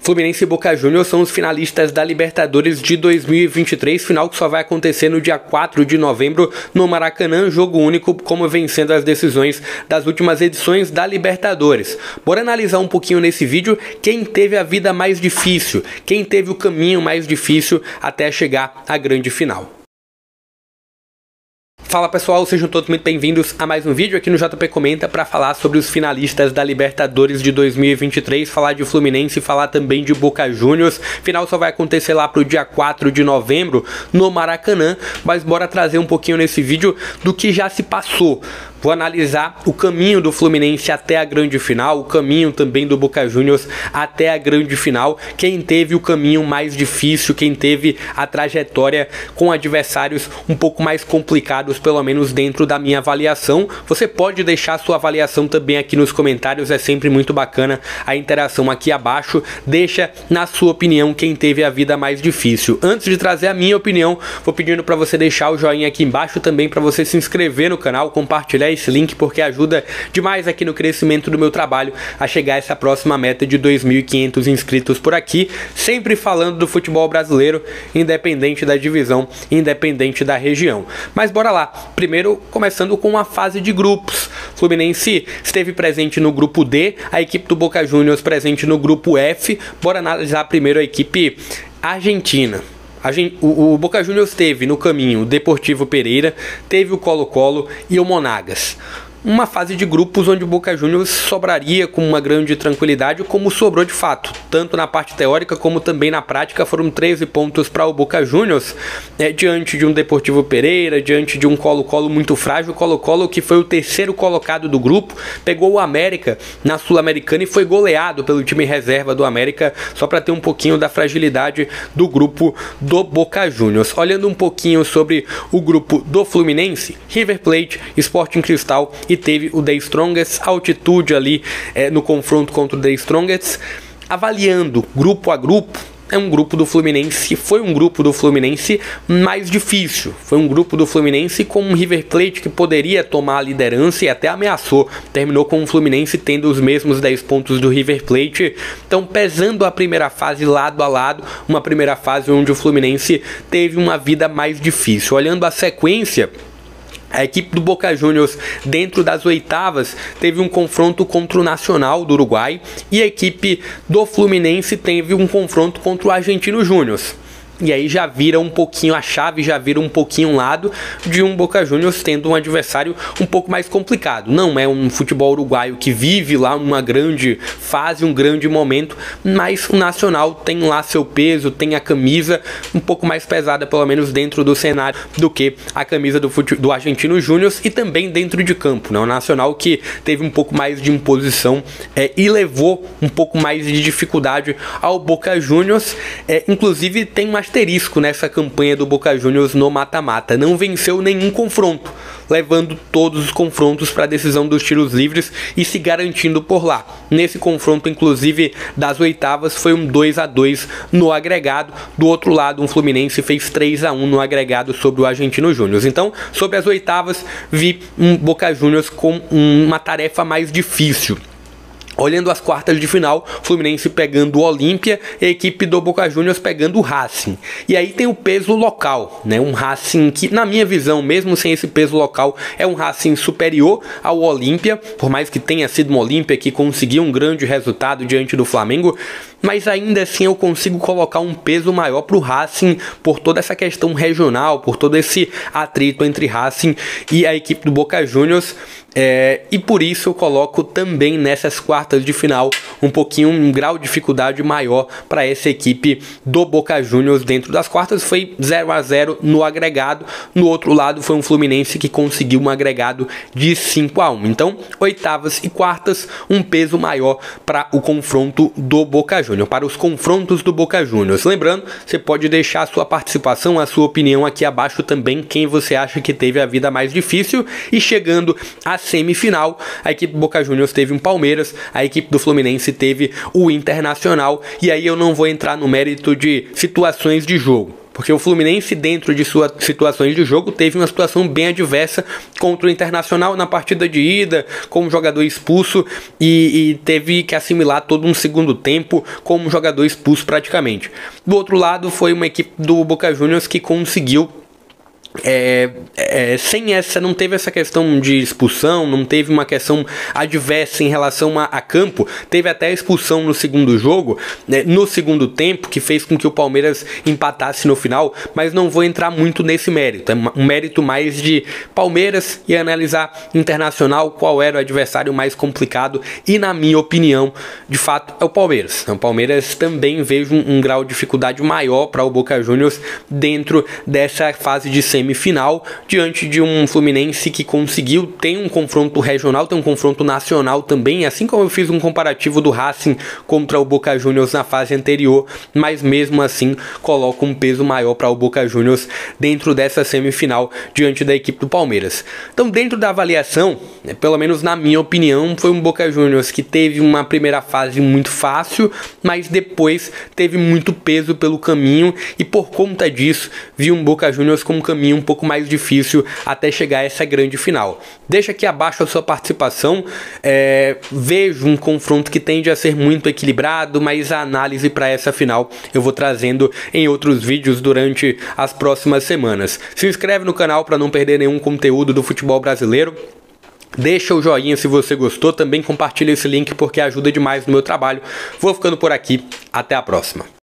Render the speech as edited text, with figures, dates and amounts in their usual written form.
Fluminense e Boca Juniors são os finalistas da Libertadores de 2023, final que só vai acontecer no dia 4 de novembro no Maracanã, jogo único, como vem sendo as decisões das últimas edições da Libertadores. Bora analisar um pouquinho nesse vídeo quem teve a vida mais difícil, quem teve o caminho mais difícil até chegar à grande final. Fala pessoal, sejam todos muito bem-vindos a mais um vídeo aqui no JP Comenta para falar sobre os finalistas da Libertadores de 2023, falar de Fluminense e falar também de Boca Juniors. Final só vai acontecer lá pro dia 4 de novembro no Maracanã, mas bora trazer um pouquinho nesse vídeo do que já se passou. Vou analisar o caminho do Fluminense até a grande final, o caminho também do Boca Juniors até a grande final, quem teve o caminho mais difícil, quem teve a trajetória com adversários um pouco mais complicados, pelo menos dentro da minha avaliação. Você pode deixar sua avaliação também aqui nos comentários, é sempre muito bacana a interação aqui abaixo. Deixa na sua opinião quem teve a vida mais difícil. Antes de trazer a minha opinião, vou pedindo para você deixar o joinha aqui embaixo também, para você se inscrever no canal, compartilhar esse link, porque ajuda demais aqui no crescimento do meu trabalho a chegar a essa próxima meta de 2.500 inscritos por aqui, sempre falando do futebol brasileiro, independente da divisão, independente da região. Mas bora lá, primeiro começando com a fase de grupos. Fluminense esteve presente no grupo D, a equipe do Boca Juniors presente no grupo F. Bora analisar primeiro a equipe argentina. O Boca Juniors teve no caminho o Deportivo Pereira, teve o Colo-Colo e o Monagas. Uma fase de grupos onde o Boca Juniors sobraria com uma grande tranquilidade, como sobrou de fato, tanto na parte teórica como também na prática. Foram 13 pontos para o Boca Juniors, diante de um Deportivo Pereira, diante de um Colo-Colo muito frágil. O Colo-Colo, que foi o terceiro colocado do grupo, pegou o América na Sul-Americana e foi goleado pelo time reserva do América, só para ter um pouquinho da fragilidade do grupo do Boca Juniors. Olhando um pouquinho sobre o grupo do Fluminense, River Plate, Sporting Cristal, e teve o The Strongest, altitude ali no confronto contra o The Strongest. Avaliando grupo a grupo, é um grupo do Fluminense, foi um grupo do Fluminense mais difícil. Foi um grupo do Fluminense com um River Plate que poderia tomar a liderança e até ameaçou. Terminou com o Fluminense tendo os mesmos 10 pontos do River Plate. Então, pesando a primeira fase lado a lado, uma primeira fase onde o Fluminense teve uma vida mais difícil. Olhando a sequência, a equipe do Boca Juniors, dentro das oitavas, teve um confronto contra o Nacional do Uruguai, e a equipe do Fluminense teve um confronto contra o Argentino Júnior. E aí já vira um pouquinho a chave, já vira um pouquinho um lado de um Boca Juniors tendo um adversário um pouco mais complicado. Não é um futebol uruguaio que vive lá uma grande fase, um grande momento, mas o Nacional tem lá seu peso, tem a camisa um pouco mais pesada, pelo menos dentro do cenário, do que a camisa do Argentino Júnior, e também dentro de campo, né? O Nacional que teve um pouco mais de imposição e levou um pouco mais de dificuldade ao Boca Juniors. Inclusive tem uma asterisco nessa campanha do Boca Juniors no mata-mata. Não venceu nenhum confronto, levando todos os confrontos para a decisão dos tiros livres e se garantindo por lá. Nesse confronto, inclusive, das oitavas, foi um 2-2 no agregado. Do outro lado, um Fluminense fez 3-1 no agregado sobre o Argentino Júnior. Então, sobre as oitavas, vi um Boca Juniors com uma tarefa mais difícil. Olhando as quartas de final, Fluminense pegando o Olímpia e a equipe do Boca Juniors pegando o Racing. E aí tem o peso local, né? Um Racing que, na minha visão, mesmo sem esse peso local, é um Racing superior ao Olímpia, por mais que tenha sido um Olímpia que conseguiu um grande resultado diante do Flamengo, mas ainda assim eu consigo colocar um peso maior para o Racing por toda essa questão regional, por todo esse atrito entre Racing e a equipe do Boca Juniors. E por isso eu coloco também nessas quartas de final um grau de dificuldade maior para essa equipe do Boca Juniors. Dentro das quartas foi 0-0 no agregado, no outro lado foi um Fluminense que conseguiu um agregado de 5-1. Então, oitavas e quartas, um peso maior para o confronto do Boca Juniors, para os confrontos do Boca Juniors. Lembrando, você pode deixar a sua participação, a sua opinião aqui abaixo também, quem você acha que teve a vida mais difícil. E chegando a semifinal, a equipe do Boca Juniors teve um Palmeiras, a equipe do Fluminense teve o Internacional, e aí eu não vou entrar no mérito de situações de jogo, porque o Fluminense, dentro de suas situações de jogo, teve uma situação bem adversa contra o Internacional na partida de ida, com um jogador expulso, e teve que assimilar todo um segundo tempo com um jogador expulso praticamente. Do outro lado, foi uma equipe do Boca Juniors que conseguiu não teve essa questão de expulsão, não teve uma questão adversa em relação a campo. Teve até a expulsão no segundo jogo, no segundo tempo, que fez com que o Palmeiras empatasse no final, mas não vou entrar muito nesse mérito. É um mérito mais de Palmeiras e analisar Internacional, qual era o adversário mais complicado, e na minha opinião, de fato, é o Palmeiras. O Palmeiras também vejo um grau de dificuldade maior para o Boca Juniors dentro dessa fase de semifinal, diante de um Fluminense que conseguiu ter um confronto regional, tem um confronto nacional também, assim como eu fiz um comparativo do Racing contra o Boca Juniors na fase anterior, mas mesmo assim coloca um peso maior para o Boca Juniors dentro dessa semifinal diante da equipe do Palmeiras. Então, dentro da avaliação, pelo menos na minha opinião, foi um Boca Juniors que teve uma primeira fase muito fácil, mas depois teve muito peso pelo caminho, e por conta disso vi um Boca Juniors com um caminho um pouco mais difícil até chegar a essa grande final. Deixa aqui abaixo a sua participação. Vejo um confronto que tende a ser muito equilibrado, mas a análise para essa final eu vou trazendo em outros vídeos durante as próximas semanas. Se inscreve no canal para não perder nenhum conteúdo do futebol brasileiro. Deixa o joinha se você gostou, também compartilha esse link porque ajuda demais no meu trabalho. Vou ficando por aqui, até a próxima.